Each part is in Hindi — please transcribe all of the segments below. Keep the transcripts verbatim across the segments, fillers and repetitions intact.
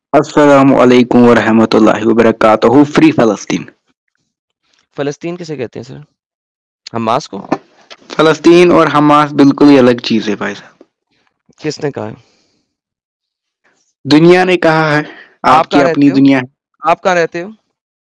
अस्सलामु अलैकुम व रहमतुल्लाहि व बरकातहू। फ्री फलस्तीन। फलस्तीन किसे कहते हैं सर? हमास को? फलस्तीन और हमास बिल्कुल ही अलग चीज है भाई साहब। किसने कहा है? दुनिया ने कहा है। आप आपकी कहाँ अपनी रहते हो? दुनिया है। आप कहाँ रहते हो?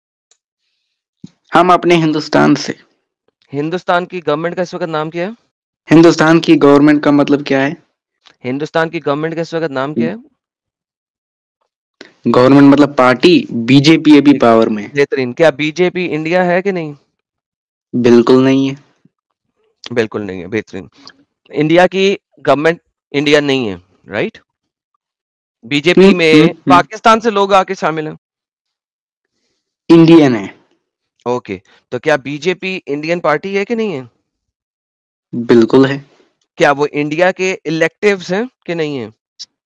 हम अपने हिंदुस्तान से। हिंदुस्तान की गवर्नमेंट का इस वक्त नाम क्या है? हिंदुस्तान की गवर्नमेंट का मतलब क्या है? हिंदुस्तान की गवर्नमेंट का इस वक्त नाम क्या है? गवर्नमेंट मतलब पार्टी। बीजेपी अभी पावर में है। बेहतरीन। क्या बीजेपी इंडिया है कि नहीं? बिल्कुल नहीं है। बिल्कुल नहीं है। बेहतरीन। इंडिया की गवर्नमेंट इंडिया नहीं है, राइट? बीजेपी हम्म हम्म में हम्म। पाकिस्तान से लोग आके शामिल हैं। इंडियन है। ओके, तो क्या बीजेपी इंडियन पार्टी है कि नहीं है? बिल्कुल है। क्या वो इंडिया के इलेक्टिव्स हैं कि नहीं है?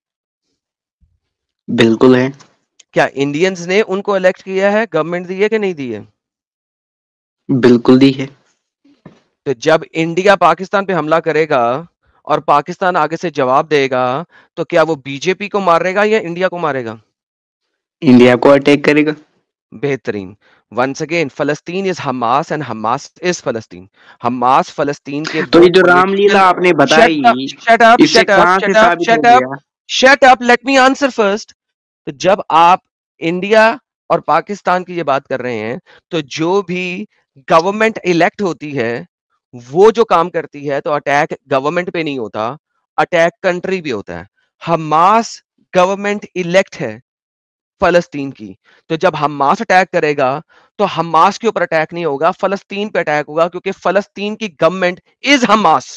बिल्कुल है। क्या इंडियंस ने उनको इलेक्ट किया है, गवर्नमेंट दी है कि नहीं दी है? बिल्कुल दी है। तो जब इंडिया पाकिस्तान पे हमला करेगा और पाकिस्तान आगे से जवाब देगा, तो क्या वो बीजेपी को मारेगा या इंडिया को मारेगा? इंडिया को अटैक करेगा। बेहतरीन। वंस अगेन, फलस्तीन is Hamas and Hamas is फलस्तीन। हमास फलस्तीन के तो दो ये जो पॉलिटिकल रामलीला आपने शट अप बताई, शट अप इससे शट अप कहां से शट अप साबित हो शट अप गया? Shut up let me answer first. तो जब आप इंडिया और पाकिस्तान की ये बात कर रहे हैं, तो जो भी गवर्नमेंट इलेक्ट होती है वो जो काम करती है, तो अटैक गवर्नमेंट पे नहीं होता, अटैक कंट्री भी होता है। हमास गवर्नमेंट इलेक्ट है फलस्तीन की। तो जब हमास अटैक करेगा तो हमास के ऊपर अटैक नहीं होगा, फलस्तीन पे अटैक होगा, क्योंकि फलस्तीन की गवर्नमेंट इज हमास।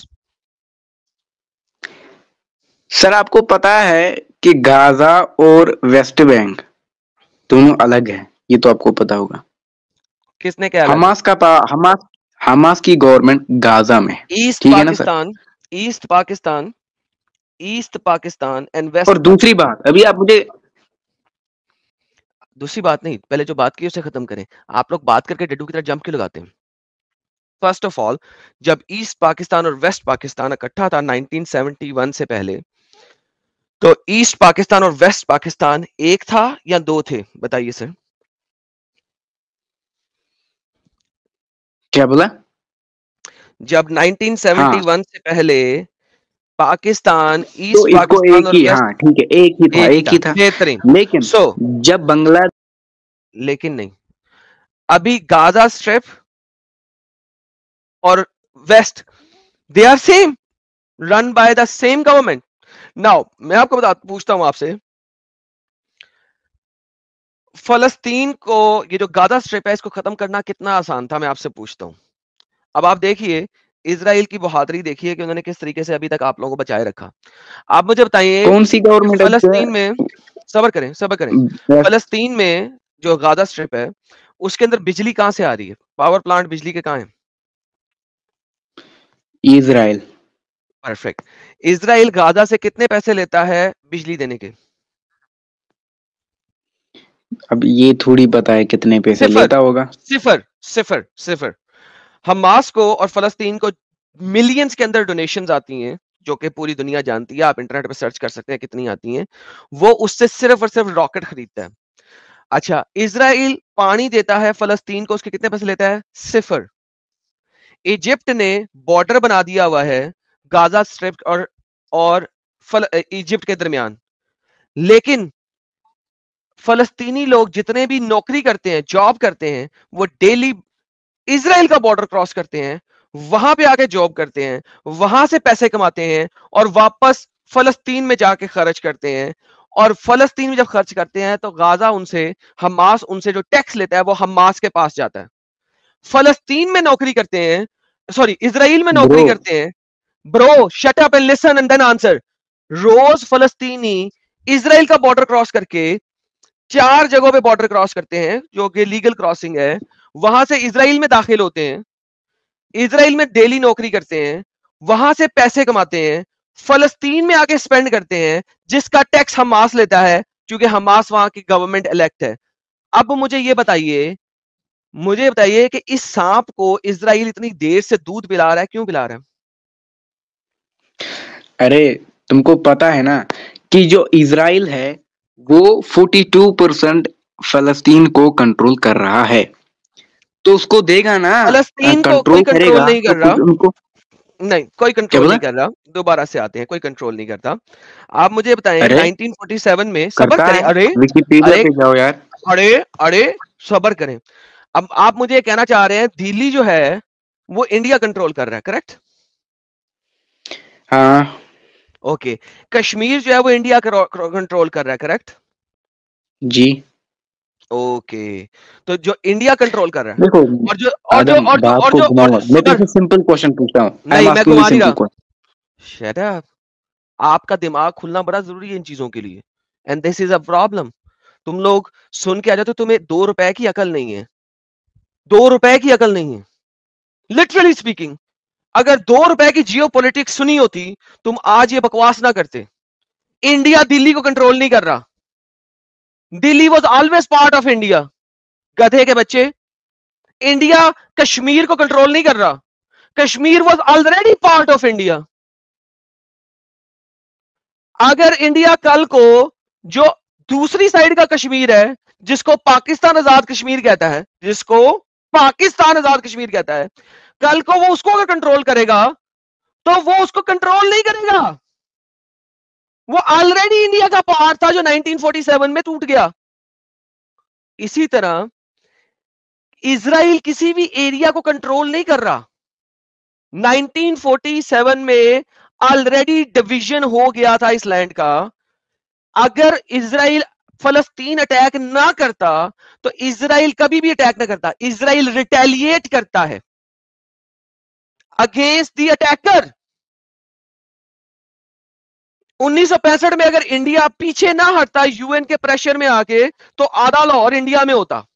सर आपको पता है कि गाजा और वेस्ट बैंक दोनों अलग है? ये तो आपको पता होगा। किसने क्या अलग है? हमास का पा, हमास हमास की गवर्नमेंट गाजा में है। ईस्ट ठीक है ना sir? Pakistan, east Pakistan, east Pakistan and और वेस्ट दूसरी पाकिस्तान। बात अभी आप मुझे। दूसरी बात नहीं, पहले जो बात की उसे खत्म करें। आप लोग बात करके डड्डू की तरह जंप क्यों लगाते हैं? फर्स्ट ऑफ ऑल, जब ईस्ट पाकिस्तान और वेस्ट पाकिस्तान इकट्ठा था नाइनटीन सेवेंटी वन से पहले, तो ईस्ट पाकिस्तान और वेस्ट पाकिस्तान एक था या दो थे? बताइए सर। क्या बोला? जब हाँ, नाइनटीन सेवेंटी वन से पहले पाकिस्तान, तो ईस्ट इसको पाकिस्तान एक और ही, वेस्ट, हाँ ठीक है, एक ही था, एक ही एक था। ही था। बेहतरीन। लेकिन सो so, जब बांग्ला लेकिन नहीं, अभी गाजा स्ट्रिप और west, they are same, run by the same government. Now मैं आपको बता पूछता हूं आपसे, फलस्तीन को, ये जो गाजा स्ट्रिप है, इसको खत्म करना कितना आसान था? मैं आपसे पूछता हूं। अब आप देखिए इजराइल की बहादुरी, देखिए कि उन्होंने किस तरीके से अभी तक आप लोगों को बचाए रखा। आप मुझे बताइए कौन सी कि गवर्नमेंट फलस्तीन में, सबर करें सबर करें, है? फलस्तीन में जो गाजा स्ट्रिप है, उसके अंदर बिजली कहां से आ रही है? पावर प्लांट बिजली के कहां है? इजराइल। परफेक्ट। इजराइल गाजा से कितने पैसे लेता है बिजली देने के? अब ये थोड़ी पता है कितने पैसे सिफर, लेता होगा। सिफर, सिफर, सिफर। हमास को और फलस्तीन को मिलियंस के अंदर डोनेशंस आती हैं, जो कि पूरी दुनिया जानती है, आप इंटरनेट पे सर्च कर सकते हैं कितनी आती हैं। वो उससे सिर्फ और सिर्फ रॉकेट खरीदता है। अच्छा, इजराइल पानी देता है फलस्तीन को, उसके कितने पैसे लेता है? सिफर। इजिप्ट ने बॉर्डर बना दिया हुआ है गाजा स्ट्रिप और और फल इजिप्ट के दरमियान, लेकिन फलस्तीनी लोग जितने भी नौकरी करते हैं, जॉब करते हैं, वो डेली इजराइल का बॉर्डर क्रॉस करते हैं, वहां पे आके जॉब करते हैं, वहां से पैसे कमाते हैं और वापस फलस्तीन में जाके खर्च करते हैं। और फलस्तीन में जब खर्च करते हैं तो गाजा उनसे, हमास उनसे जो टैक्स लेता है वो हमास के पास जाता है। फलस्तीन में नौकरी करते हैं, सॉरी इजराइल में ब्रो, नौकरी करते हैं। Bro shut up and listen and then answer. रोज फलस्तीनी इजराइल का बॉर्डर क्रॉस करके चार जगहों पे बॉर्डर क्रॉस करते हैं, जो कि लीगल क्रॉसिंग है, वहां से इजराइल में दाखिल होते हैं, इजराइल में डेली नौकरी करते हैं, वहां से पैसे कमाते हैं, फलस्तीन में आके स्पेंड करते हैं, जिसका टैक्स हमास लेता है, क्योंकि हमास वहां की गवर्नमेंट इलेक्ट है। अब मुझे ये बताइए, मुझे बताइए कि इस सांप को इजराइल इतनी देर से दूध पिला रहा है, क्यों पिला रहा है? अरे तुमको पता है ना कि जो इजराइल है वो बयालीस परसेंट फलस्तीन को कंट्रोल कर रहा है, तो उसको देगा ना, फलस्तीन को कोई कंट्रोल कंट्रोल करेगा नहीं तो कर रहा। कुछ उनको। नहीं, कोई क्या कंट्रोल बोला? नहीं कर रहा। दोबारा से आते हैं, कोई कंट्रोल नहीं करता। आप मुझे बताएं अरे नाइनटीन फोर्टी सेवन में, सबर करता करें, है, अरे विकिपीडिया अरे पे जाओ यार। अरे अरे सबर करें। अब आप मुझे कहना चाह रहे हैं दिल्ली जो है वो इंडिया कंट्रोल कर रहा है, करेक्ट? हाँ ओके। कश्मीर जो है वो इंडिया कंट्रोल कर रहा है, करेक्ट? जी। ओके। तो जो इंडिया कंट्रोल कर रहा है, देखो और जो और जो आदम, और जो बात और को जो और घुमाओ जो मत। मैं सबर, तुमसे सिंपल क्वेश्चन पूछता हूँ। आई एम नहीं मैं आस्किंग यू घुमा नहीं सिंपल रहा। क्वेश्चन। Shut up. आपका दिमाग खुलना बड़ा जरूरी है इन चीजों के लिए, and this is a problem. तुम लोग सुन के आ जाते हो, तुम्हें दो रुपए की अकल नहीं है। दो रुपए की अकल नहीं है, लिटरली स्पीकिंग। अगर दो रुपए की जियो पॉलिटिक्स सुनी होती, तुम आज ये बकवास ना करते। इंडिया दिल्ली को कंट्रोल नहीं कर रहा। Delhi was always part of India. गधे के बच्चे, इंडिया कश्मीर को कंट्रोल नहीं कर रहा। Kashmir was already part of India. अगर इंडिया कल को जो दूसरी साइड का कश्मीर है, जिसको पाकिस्तान आजाद कश्मीर कहता है, जिसको पाकिस्तान आजाद कश्मीर कहता है, कल को वो उसको अगर कंट्रोल करेगा, तो वो उसको कंट्रोल नहीं करेगा। वो ऑलरेडी इंडिया का पार्ट था जो नाइनटीन फोर्टी सेवन में टूट गया। इसी तरह इजराइल किसी भी एरिया को कंट्रोल नहीं कर रहा। नाइनटीन फोर्टी सेवन में ऑलरेडी डिवीजन हो गया था इस लैंड का। अगर इजराइल फलस्तीन अटैक ना करता, तो इजराइल कभी भी अटैक ना करता। इजराइल रिटेलिएट करता है अगेंस्ट द अटैकर। उन्नीस सौ पैंसठ में अगर इंडिया पीछे ना हटता यूएन के प्रेशर में आके, तो आधा लाहौर इंडिया में होता।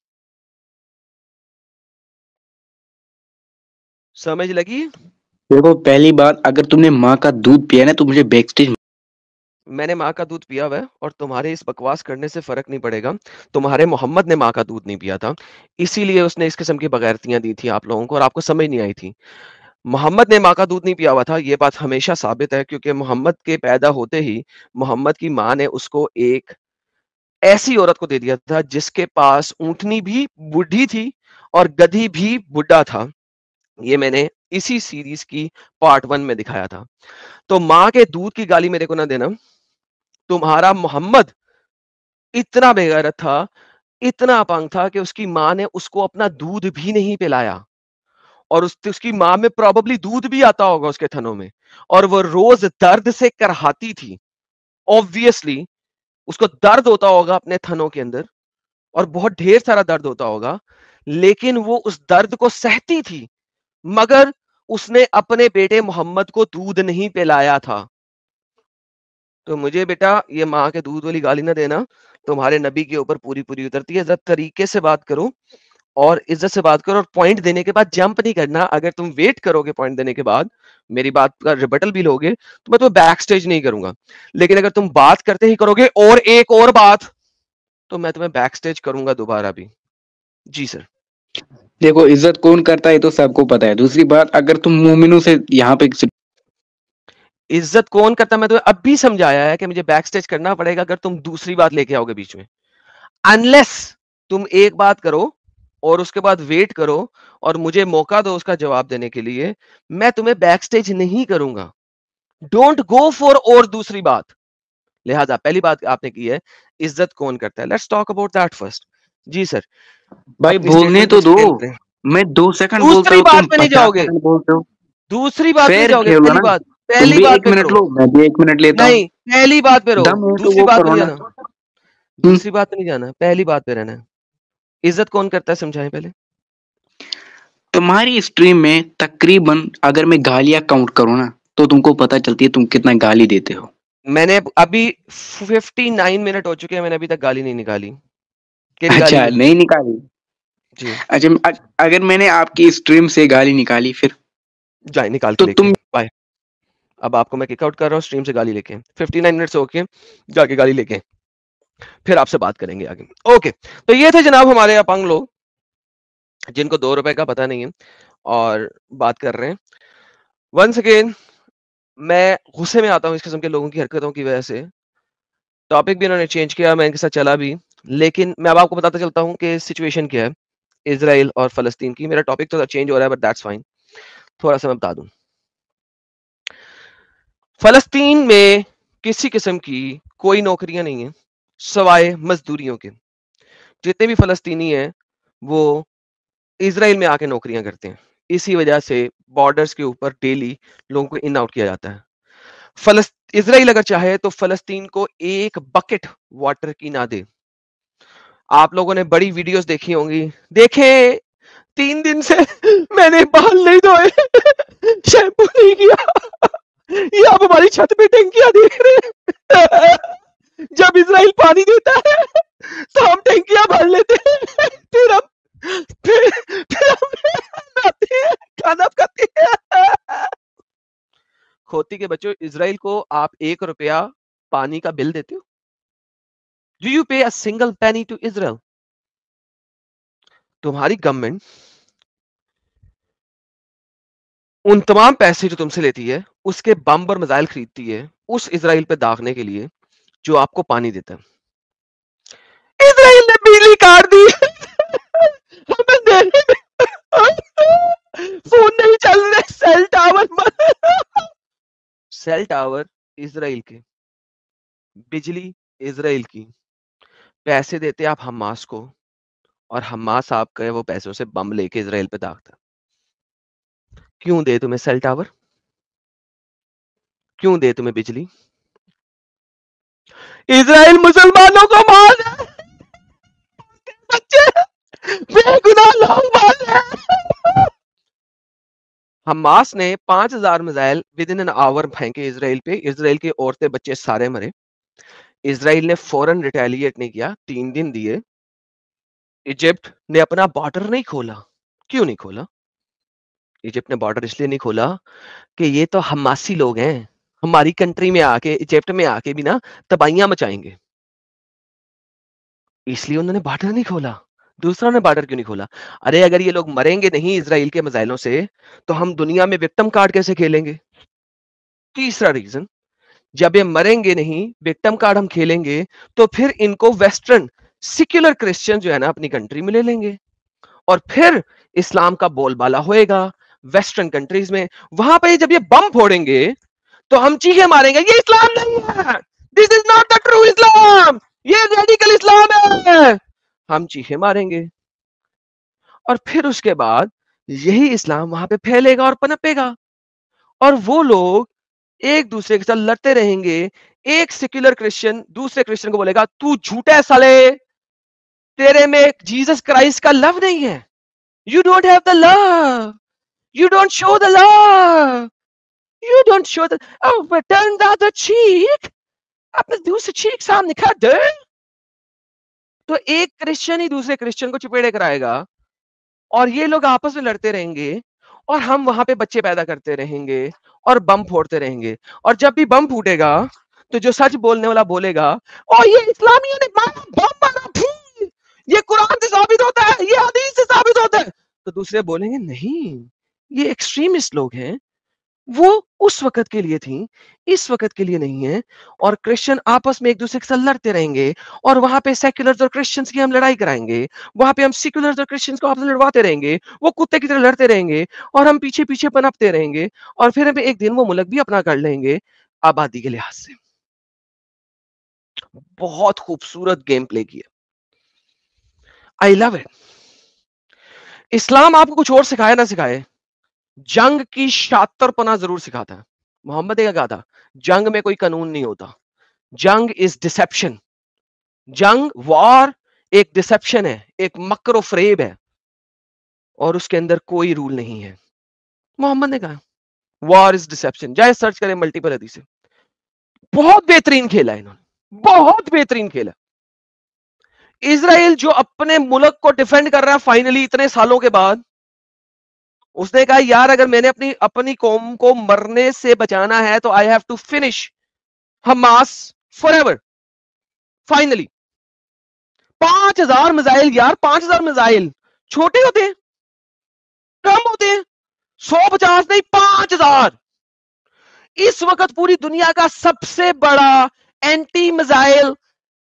समझ लगी? देखो पहली बात, अगर तुमने माँ का दूध पिया ना तो मुझे बैक स्टेज। मैंने माँ का दूध पिया हुआ है, और तुम्हारे इस बकवास करने से फर्क नहीं पड़ेगा। तुम्हारे मोहम्मद ने माँ का दूध नहीं पिया था, इसीलिए उसने इस किस्म की बगैरतियां दी थी आप लोगों को, और आपको समझ नहीं आई थी। मोहम्मद ने माँ का दूध नहीं पिया हुआ था, ये बात हमेशा साबित है, क्योंकि मोहम्मद के पैदा होते ही मोहम्मद की माँ ने उसको एक ऐसी औरत को दे दिया था जिसके पास ऊंटनी भी बूढ़ी थी और गधी भी बुढ़ा था। ये मैंने इसी सीरीज की पार्ट वन में दिखाया था। तो माँ के दूध की गाली मेरे को ना देना। तुम्हारा मोहम्मद इतना बेगैरत था, इतना अपंग था कि उसकी माँ ने उसको अपना दूध भी नहीं पिलाया। और उस, उसकी माँ में प्रोबेबली दूध भी आता होगा उसके थनों में, और वो रोज दर्द से करहाती थी। ऑब्वियसली उसको दर्द होता होगा अपने थनों के अंदर, और बहुत ढेर सारा दर्द होता होगा, लेकिन वो उस दर्द को सहती थी। मगर उसने अपने बेटे मोहम्मद को दूध नहीं पिलाया था। तो मुझे बेटा ये माँ के दूध वाली गाली ना देना। तुम्हारे नबी के ऊपर पूरी पूरी उतरती है। जब तरीके से बात करो और इज्जत से बात करो, और पॉइंट देने के बाद जंप नहीं करना। अगर तुम वेट करोगे पॉइंट देने के बाद, मेरी बात का रिबटल भी लोगे, तो मैं तुम्हें बैक स्टेज नहीं करूंगा। लेकिन अगर तुम बात करते ही करोगे और एक और बात, तो मैं तुम्हें बैक स्टेज करूंगा दोबारा भी। जी सर। देखो इज्जत कौन करता है तो सबको पता है। दूसरी बात, अगर तुम मोमिनों से यहाँ पे इज्जत कौन करता, मैं तुम्हें अब भी समझाया है कि मुझे बैक स्टेज करना पड़ेगा अगर तुम दूसरी बात लेके आओगे बीच में। अनलेस तुम एक बात करो और उसके बाद वेट करो और मुझे मौका दो उसका जवाब देने के लिए, मैं तुम्हें बैक स्टेज नहीं करूंगा। डोंट गो फॉर और दूसरी बात। लिहाजा पहली बात आपने की है, इज्जत कौन करता है। Let's talk about that first. जी सर, भाई अपनी बोलने स्टेटमेंट को तो दो। एक्सप्लेन करें। मैं दो सेकंड बोलता दूसरी हूँ, बात तुम पे नहीं पचास जाओगे। सेकंड बोलते हो। दूसरी बात पे नहीं फेयर जाओगे। खेलो पहली ना। बात, तुम पहली भी बात एक पे मिनट करो। लो, मैं भी एक मिनट लेता हूँ। नहीं, पहली बात पे रहो, दम है तो दूसरी वो बात पे करो नहीं ना। जाना। हम्म, दूसरी बात पे नहीं जाना, पहली बात पे रहना है। इज्जत कौन करता है समझाएं पहले। तुम्हारी स्ट्रीम में तकरीबन अगर मैं गालियां काउंट करूँ ना, तो तुमको पता चलती है तुम कितना गाली देते हो। मैंने अभी उनसठ मिनट हो चुके हैं, मैंने अभी तक गाली नहीं निकाली। केड़ी गाली अच्छा नहीं। नहीं निकाली। जी। अच्छा अ- अगर मैंने आपकी स्ट्रीम से गाली निकाली फिर जाए निकाल के तो लेके तुम। बाय। अब आपको मैं किक आउट कर रहा हूँ स्ट्रीम से गाली लेके। उनसठ मिनट से होके जाके गाली लेके फिर आपसे बात करेंगे आगे। ओके, तो ये थे जनाब हमारे अपंग लोग, जिनको दो रुपए का पता नहीं है और बात कर रहे हैं। वंस अगेन मैं गुस्से में आता हूँ इस किस्म के लोगों की हरकतों की वजह से। टॉपिक भी इन्होंने चेंज किया, मैं इनके साथ चला भी, लेकिन मैं अब आपको बताता चलता हूँ कि सिचुएशन क्या है इजराइल और फलस्तीन की। मेरा टॉपिक तो चेंज हो रहा है बट दैट्स फाइन, थोड़ा सा मैं बता दूं। फलस्तीन में किसी किस्म की कोई नौकरियां नहीं है सवाए मजदूरियों के। जितने भी फलस्तीनी हैं वो इजराइल में आके नौकरियां करते हैं, इसी वजह से बॉर्डर्स के ऊपर डेली लोगों को इन आउट किया जाता है। फलस्त इजराइल अगर चाहे तो फलस्तीन को एक बकेट वाटर की ना दे। आप लोगों ने बड़ी वीडियोस देखी होंगी, देखे तीन दिन से मैंने बाल नहीं धोए, शैम्पू नहीं किया, ये आप हमारी छत पे टंकियां देख रहे हैं। जब इजराइल पानी देता है तो हम टंकियां भर लेते हैं, फिर हम फिर, फिर हम नहाते हैं, खाना खाते हैं। खोती के बच्चों, इजराइल को आप एक रुपया पानी का बिल देते हो? Do you pay a single penny to Israel? तुम्हारी गवर्नमेंट उन तमाम पैसे जो तुमसे लेती है उसके बम और मिसाइल खरीदती है उस इजराइल पे दागने के लिए जो आपको पानी देता है। इजराइल ने बिजली काट दी, हमें देने में फोन नहीं चल रहे, cell tower cell tower Israel के, बिजली इजराइल की, पैसे देते आप हमास को और हमास आपके वो पैसों से बम लेके इजराइल पे दागता। क्यों दे तुम्हें सेल टावर, क्यों दे तुम्हें बिजली? इजराइल मुसलमानों को मार रहा है, बच्चे बेगुनाह लोग मार रहे हैं। हमास ने पांच हजार missile within an hour फेंके इजराइल पे, इजराइल के औरतें बच्चे सारे मरे। इजराइल ने फौरन रिटेलिएट नहीं किया, तीन दिन दिए। इजिप्ट ने अपना बॉर्डर नहीं खोला। क्यों नहीं खोला? इजिप्ट ने बॉर्डर इसलिए नहीं खोला कि ये तो हमासी लोग हैं, हमारी कंट्री में आके इजिप्ट में आके भी ना तबाहियां मचाएंगे, इसलिए उन्होंने बॉर्डर नहीं खोला। दूसरा ने बॉर्डर क्यों नहीं खोला? अरे अगर ये लोग मरेंगे नहीं इजराइल के मिसाइलों से तो हम दुनिया में विक्टिम कार्ड कैसे खेलेंगे? तीसरा रीजन, जब ये मरेंगे नहीं विक्टिम कार्ड हम खेलेंगे तो फिर इनको वेस्टर्न सिक्युलर क्रिश्चियन जो है ना अपनी कंट्री में ले लेंगे और फिर इस्लाम का बोलबाला होएगा वेस्टर्न कंट्रीज में। वहां पे जब ये बम फोड़ेंगे तो हम चीखे मारेंगे ये इस्लाम नहीं है, this is not the true Islam, ये रेडिकल इस्लाम है, हम चीखे मारेंगे और फिर उसके बाद यही इस्लाम वहां पे फैलेगा और पनपेगा और वो लोग एक दूसरे के साथ लड़ते रहेंगे। एक सेक्युलर क्रिश्चियन दूसरे क्रिश्चियन को बोलेगा तू झूठा है साले, तेरे में जीसस क्राइस्ट का लव नहीं है, you don't have the love, you don't show the love, you don't show the, turn the other cheek, अपने दूसरे चीक सामने कर दे। तो एक क्रिश्चियन ही दूसरे क्रिश्चियन को चपेड़े कराएगा और ये लोग आपस में लड़ते रहेंगे और हम वहां पे बच्चे पैदा करते रहेंगे और बम फोड़ते रहेंगे। और जब भी बम फूटेगा तो जो सच बोलने वाला बोलेगा ओ ये इस्लामियों ने मारा, बम मारा, फू, ये कुरान से साबित होता है, ये हदीस से साबित होता है। तो दूसरे बोलेंगे नहीं ये एक्सट्रीमिस्ट लोग हैं, वो उस वक्त के लिए थी, इस वक्त के लिए नहीं है। और क्रिश्चियन आपस में एक दूसरे के साथ लड़ते रहेंगे और वहां पे सेक्युलर्स और क्रिश्चियंस की हम लड़ाई कराएंगे, वहां पे हम सेक्युलर्स और क्रिश्चियंस को आपस में लड़वाते रहेंगे, वो कुत्ते की तरह लड़ते रहेंगे और हम पीछे पीछे पनपते रहेंगे और फिर हम एक दिन वो मुल्क भी अपना कर लेंगे आबादी के लिहाज से। बहुत खूबसूरत गेम प्ले किया, आई लव इट। इस्लाम आपको कुछ और सिखाए ना सिखाए, जंग की शातरपना जरूर सिखाता है। मोहम्मद ने क्या कहा था? जंग में कोई कानून नहीं होता, जंग इज डिसेप्शन, जंग वॉर एक डिसेप्शन है, एक मकर फ्रेब है और उसके अंदर कोई रूल नहीं है। मोहम्मद ने कहा वॉर इज डिसेप्शन, जाए सर्च करें मल्टीपल हदीसें, बहुत बेहतरीन खेला है इन्होंने, बहुत बेहतरीन खेला। इजराइल जो अपने मुल्क को डिफेंड कर रहा है फाइनली इतने सालों के बाद, उसने कहा यार अगर मैंने अपनी अपनी कौम को मरने से बचाना है तो I have to finish Hamas forever. Finally पांच हजार मिसाइल, यार पांच हजार मिसाइल छोटे होते हैं, कम होते हैं, सौ पचास नहीं पांच हजार। इस वक्त पूरी दुनिया का सबसे बड़ा एंटी मिसाइल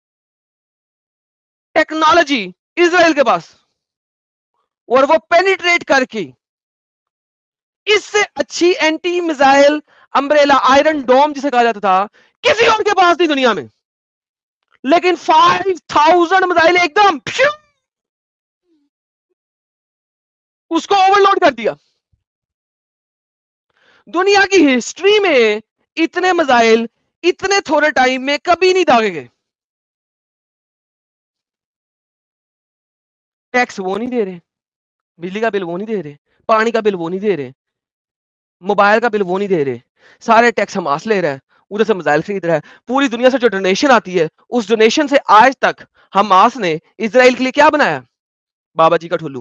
टेक्नोलॉजी इजराइल के पास, और वो पेनिट्रेट करके इससे अच्छी anti missile umbrella, iron dome जिसे कहा जाता था, किसी और के पास नहीं दुनिया में। लेकिन फाइव थाउजेंड मिसाइल एकदम उसको ओवरलोड कर दिया। दुनिया की हिस्ट्री में इतने मिसाइल इतने थोड़े टाइम में कभी नहीं दागे गए। टैक्स वो नहीं दे रहे, बिजली का बिल वो नहीं दे रहे, पानी का बिल वो नहीं दे रहे, मोबाइल का बिल वो नहीं दे रहे, सारे टैक्स हमास ले रहा है, उधर से मिसाइल खरीद रहा है। पूरी दुनिया से जो डोनेशन आती है, उस डोनेशन से आज तक हमास ने इजराइल के लिए क्या बनाया? बाबा जी का ठुल्लू।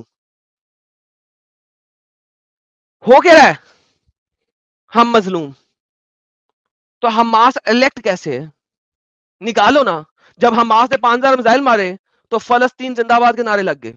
हो क्या रहा है? हम मजलूम। तो हमास इलेक्ट कैसे है? निकालो ना। जब हमास ने पांच हजार मिसाइल मारे तो फलस्तीन जिंदाबाद के नारे लग गए।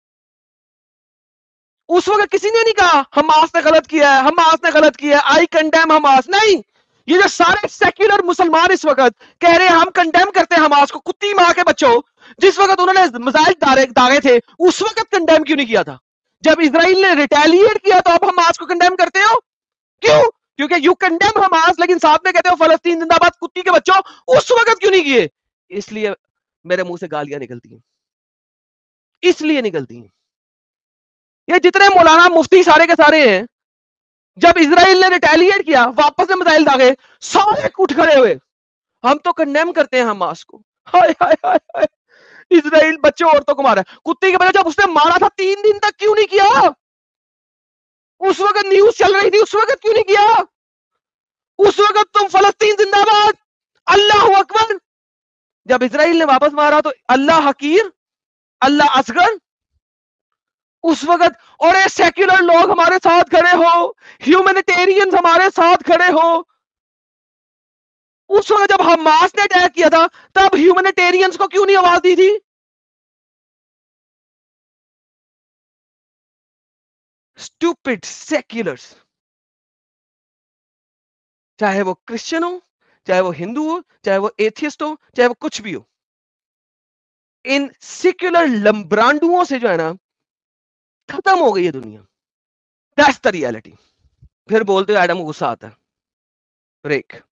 उस वक्त किसी ने नहीं कहा हमास ने गलत किया है, हमास ने गलत किया है, आई कंडेम हमास। नहीं, ये जो सारे सेक्युलर मुसलमान इस वक्त कह रहे हैं हम कंडेम करते हैं हमास को, कुत्ती मां के बच्चों, जिस वक्त उन्होंने मिसाइल दागे दागे थे उस वक्त कंडेम क्यों नहीं किया था? जब इजराइल ने रिटेलिएट किया तो अब हमास को कंडेम करते हो क्यों? क्योंकि यू कंडेम हमास लेकिन साथ में कहते हो फलस्तीन जिंदाबाद कुत्ती के बच्चों। उस वक्त क्यों नहीं किए? इसलिए मेरे मुंह से गालियां निकलती हैं, इसलिए निकलती हैं। ये जितने मौलाना मुफ्ती सारे के सारे हैं, जब इजराइल ने रिटेलिएट किया, वापस से मिसाइल दागे, सारे उठ खड़े हुए, हम तो कंडेम करते हैं हमास को। हाय हाय हाय हाय, इजराइल बच्चों औरतों को मारा, कुत्ती के बच्चे जब उसने मारा था तीन दिन तक क्यों नहीं किया? उस वक्त न्यूज चल रही थी, उस वक्त क्यों नहीं किया? उस वक्त तुम फलस्तीन जिंदाबाद, अल्लाह अकबर। जब इजराइल ने वापस मारा तो अल्लाह हकीर, अल्लाह असगर। उस वक्त और ये सेक्युलर लोग हमारे साथ खड़े हो, ह्यूमैनिटेरियंस हमारे साथ खड़े हो। उस वक्त जब हमास ने अटैक किया था तब ह्यूमैनिटेरियंस को क्यों नहीं आवाज दी थी? स्टूपिड सेक्युलर्स, चाहे वो क्रिश्चियन हो, चाहे वो हिंदू हो, चाहे वो एथियस्ट हो, चाहे वो कुछ भी हो, इन सेक्युलर लंब्रांडुओं से जो है ना खत्म हो गई है दुनिया। That's the reality. फिर बोलते हो एडम को गुस्सा आता है। ब्रेक।